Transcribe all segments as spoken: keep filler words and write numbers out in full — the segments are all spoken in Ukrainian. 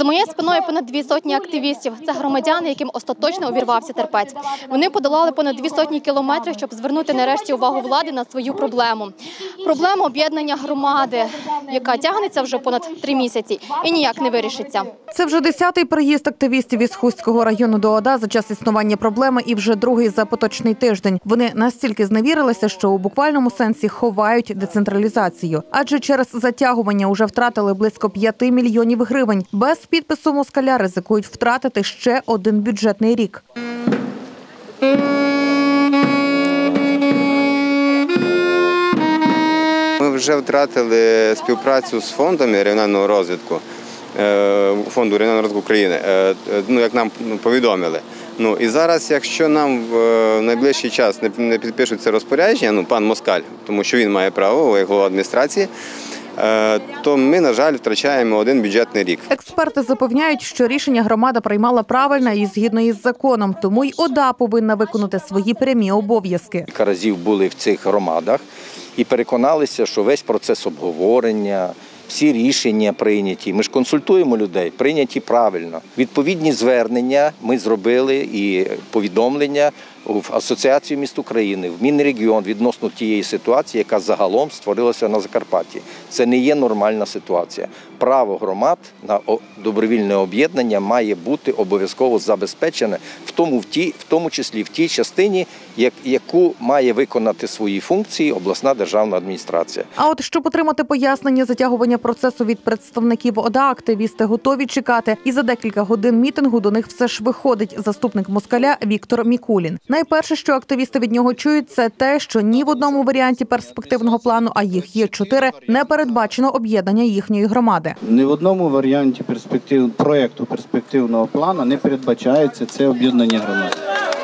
За моєю спиною понад дві сотні активістів. Це громадяни, яким остаточно увірвався терпець. Вони подолали понад дві сотні кілометрів, щоб звернути нарешті увагу влади на свою проблему. Проблему об'єднання громади, яка тягнеться вже понад три місяці і ніяк не вирішиться. Це вже десятий приїзд активістів із Хустського району до ОДА за час існування проблеми і вже другий за поточний тиждень. Вони настільки зневірилися, що у буквальному сенсі ховають децентралізацію. Адже через затягування уже втратили близько п'яти мільйонів гривень. Без підпису москаля ризикують втратити ще один бюджетний рік. Ми вже втратили співпрацю з фондами регіонального розвитку, фонду регіонального розвитку України, ну, як нам повідомили. Ну, і зараз, якщо нам в найближчий час не підпишуть це розпорядження, ну, пан Москаль, тому що він має право, як голова адміністрації, то ми, на жаль, втрачаємо один бюджетний рік. Експерти запевняють, що рішення громада приймала правильно і згідно із законом, тому й ОДА повинна виконати свої прямі обов'язки. Кілька разів були в цих громадах і переконалися, що весь процес обговорення, всі рішення прийняті, ми ж консультуємо людей, прийняті правильно. Відповідні звернення ми зробили і повідомлення в Асоціацію міст України, в Мінрегіон відносно тієї ситуації, яка загалом створилася на Закарпатті. Це не є нормальна ситуація. Право громад на добровільне об'єднання має бути обов'язково забезпечене, в тому, в, тій, в тому числі в тій частині, як, яку має виконати свої функції обласна державна адміністрація. А от щоб отримати пояснення затягування процесу від представників ОДА, активісти готові чекати. І за декілька годин мітингу до них все ж виходить заступник москаля Віктор Мікулін. Найперше, що активісти від нього чують, це те, що ні в одному варіанті перспективного плану, а їх є чотири, не передбачено об'єднання їхньої громади. Ні в одному варіанті перспектив, проєкту перспективного плану не передбачається це об'єднання громади.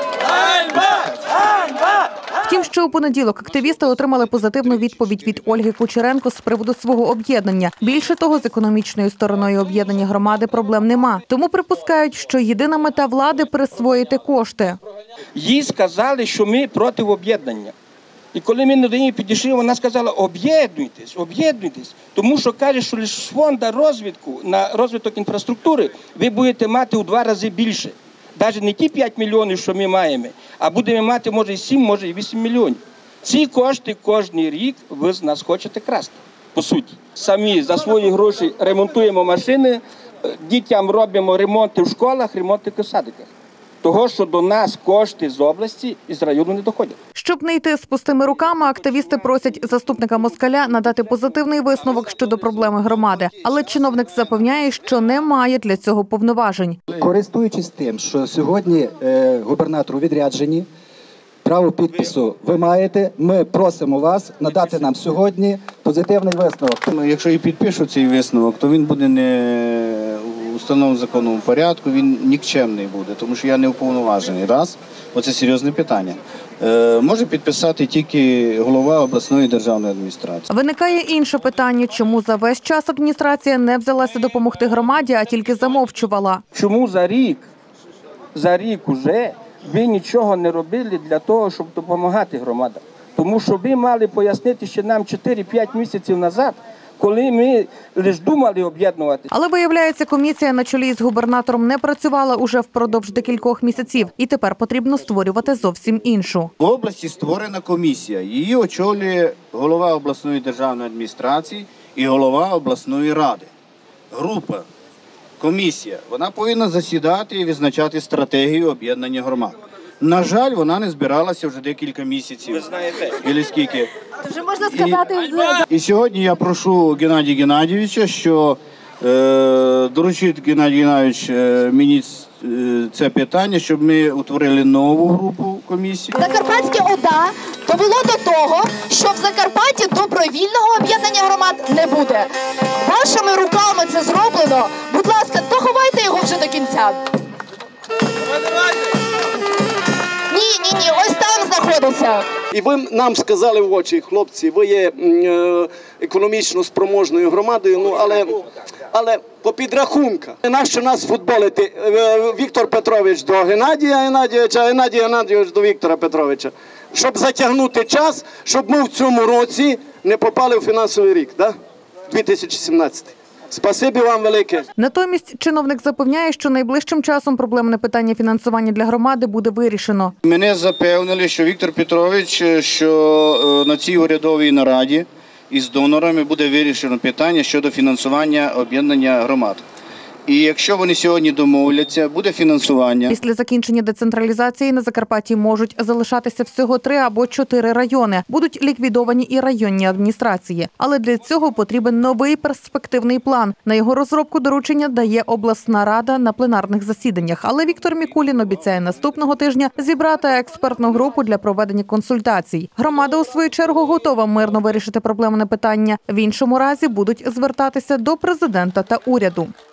Втім, що у понеділок активісти отримали позитивну відповідь від Ольги Кучеренко з приводу свого об'єднання. Більше того, з економічною стороною об'єднання громади проблем нема. Тому припускають, що єдина мета влади – присвоїти кошти. Їй сказали, що ми проти об'єднання. І коли ми до неї підійшли, вона сказала: об'єднуйтесь, об'єднуйтесь. Тому що каже, що лише з фонду розвитку, на розвиток інфраструктури ви будете мати у два рази більше. Навіть не ті п'ять мільйонів, що ми маємо, а будемо мати, може, і сім, може, і вісім мільйонів. Ці кошти кожен рік ви з нас хочете красти, по суті. Самі за свої гроші ремонтуємо машини, дітям робимо ремонти в школах, ремонти в садиках. Того, що до нас кошти з області і з району не доходять. Щоб не йти з пустими руками, активісти просять заступника москаля надати позитивний висновок щодо проблеми громади. Але чиновник запевняє, що не має для цього повноважень. Користуючись тим, що сьогодні е, губернатор у відрядженні, право підпису ви маєте, ми просимо вас надати нам сьогодні позитивний висновок. Якщо і підпишуть цей висновок, то він буде не установлений в законному порядку, він нікчемний буде, тому що я не уповноважений. Раз, оце серйозне питання. Е, може підписати тільки голова обласної державної адміністрації. Виникає інше питання, чому за весь час адміністрація не взялася допомогти громаді, а тільки замовчувала. Чому за рік, за рік уже ви нічого не робили для того, щоб допомагати громадам? Тому що ви мали пояснити ще нам чотири-п'ять місяців назад, коли ми лише думали об'єднувати. Але, виявляється, комісія на чолі з губернатором не працювала уже впродовж декількох місяців. І тепер потрібно створювати зовсім іншу. В області створена комісія. Її очолює голова обласної державної адміністрації і голова обласної ради. Група, комісія. Вона повинна засідати і визначати стратегію об'єднання громад. На жаль, вона не збиралася вже декілька місяців. Ви знаєте. Ілі скільки. Вже можна сказати... І, і сьогодні я прошу Геннадія Геннадійовича, що е, доручить Геннадій Геннадійович е, мені е, це питання, щоб ми утворили нову групу комісії. Закарпатське ОДА довело до того, що в Закарпатті добровільного об'єднання громад не буде. Вашими руками це зроблено. Будь ласка, доховайте його вже до кінця. Ні, ні, ні, ось там знаходиться. І ви нам сказали в очі, хлопці, ви є е, економічно спроможною громадою, ну але, але по підрахунках. Нащо нас футболити? Е, Віктор Петрович до Геннадія Геннадійовича, а Геннадій Геннадійович до Віктора Петровича. Щоб затягнути час, щоб ми в цьому році не попали в фінансовий рік, да? дві тисячі сімнадцятий. Спасибі вам велике. Натомість чиновник запевняє, що найближчим часом проблемне питання фінансування для громади буде вирішено. Мене запевнили, що Віктор Петрович, що на цій урядовій нараді із донорами буде вирішено питання щодо фінансування об'єднання громад. І якщо вони сьогодні домовляться, буде фінансування. Після закінчення децентралізації на Закарпатті можуть залишатися всього три або чотири райони. Будуть ліквідовані і районні адміністрації. Але для цього потрібен новий перспективний план. На його розробку доручення дає обласна рада на пленарних засіданнях. Але Віктор Мікулін обіцяє наступного тижня зібрати експертну групу для проведення консультацій. Громада, у свою чергу, готова мирно вирішити проблемне питання. В іншому разі будуть звертатися до президента та уряду.